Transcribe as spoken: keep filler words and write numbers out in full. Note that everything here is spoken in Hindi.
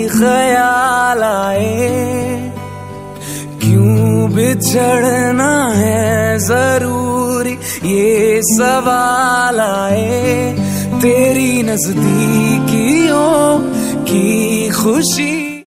ख्याल आए, क्यों बिछड़ना है जरूरी ये सवाल आए, तेरी नजदीकियों की खुशी